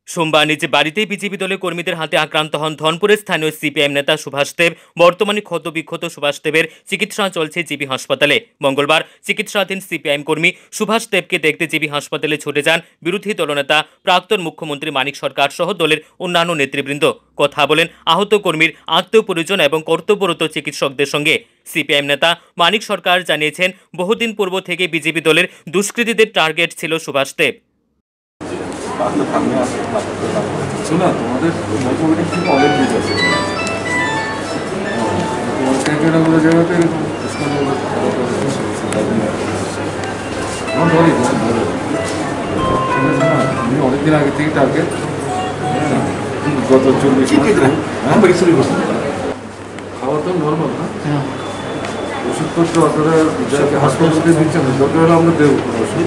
সোমবার নিজের বাড়িতেই বিজেপি দলের কর্মীদের হাতে আক্রান্ত হন ধনপুরের স্থানীয় সিপিআইএম নেতা সুভাষ দেব। বর্তমানে ক্ষতবিক্ষত সুভাষ দেবের চিকিৎসা চলছে জিবি হাসপাতালে। মঙ্গলবার চিকিৎসাধীন সিপিআইএম কর্মী সুভাষ দেবকে দেখতে জিবি হাসপাতালে ছুটে যান বিরোধী দলনেতা প্রাক্তন মুখ্যমন্ত্রী মানিক সরকার সহ দলের অন্যান্য নেতৃবৃন্দ। কথা বলেন আহত কর্মীর আত্মীয় পরিজন এবং কর্তব্যরত চিকিৎসকদের সঙ্গে। সিপিআইএম নেতা মানিক সরকার জানিয়েছেন, বহুদিন পূর্ব থেকে বিজেপি দলের দুষ্কৃতীদের টার্গেট ছিল সুভাষ দেব। শোনা তোমাদের মোটামুটি থেকে অনেক দিক আছে তোমার জায়গাতে আমি অনেকদিন আগে থেকে টার্গেট গত 40 খাওয়া তো নর্মাল না, ওষুধপত্র আপনারা যাকে হাসপাতালে দিচ্ছেন দরকার হলে আমরা দেবো।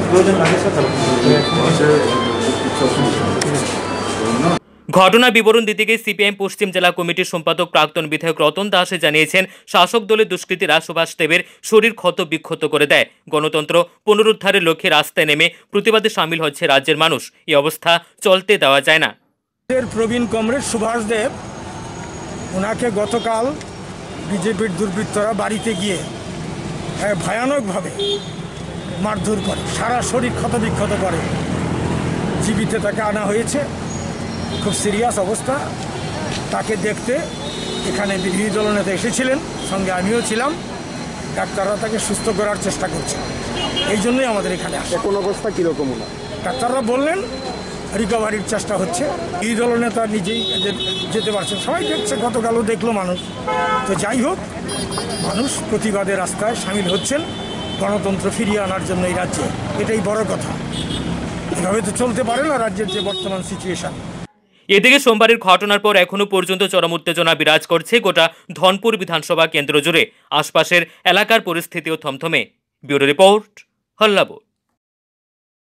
ঘটনার বিবরণ দিতে গিয়ে সিপিআইএম পশ্চিম জেলা কমিটির সম্পাদক প্রাক্তন বিধায়ক রতন দাস জানিয়েছেন, শাসক দলের দুষ্কৃতীরা সুভাষ দেবের শরীর ক্ষত বিক্ষত করে দেয়। গণতন্ত্র পুনরুদ্ধারের লক্ষ্যে রাস্তায় নেমে প্রতিবাদে সামিল হচ্ছে রাজ্যের মানুষ। এই অবস্থা চলতে দেওয়া যায় না। প্রবীণ কমরেড সুভাষ দেব, ওনাকে গতকাল বিজেপির দুর্বৃত্তরা বাড়িতে গিয়ে ভয়ানকভাবে মারধর করে, সারা শরীর ক্ষতবিক্ষত করে। জীবিতে তাকে আনা হয়েছে, খুব সিরিয়াস অবস্থা। তাকে দেখতে এখানে বিরোধী দলনেতা এসেছিলেন, সঙ্গে আমিও ছিলাম। ডাক্তাররা তাকে সুস্থ করার চেষ্টা করছে, এই জন্যই আমাদের এখানে আসে। কোন অবস্থা কীরকম? ডাক্তাররা বললেন রিকভারির চেষ্টা হচ্ছে। বিরোধী দলনেতা নিজেই যেতে পারছেন, সবাই দেখছে, গতকালও দেখলো মানুষ। তো যাই হোক, মানুষ প্রতিবাদের রাস্তায় সামিল হচ্ছেন গণতন্ত্র ফিরিয়ে আনার জন্য এই রাজ্যে। এটাই বড় কথা। এভাবে তো চলতে পারে না রাজ্যের যে বর্তমান সিচুয়েশন। এদিকে সোমবারের ঘটনার পর এখনো পর্যন্ত চরম উত্তেজনা বিরাজ করছে গোটা ধনপুর বিধানসভা কেন্দ্র জুড়ে। আশপাশের এলাকার পরিস্থিতিও থমথমে। Bureau report, হল্লাবোর।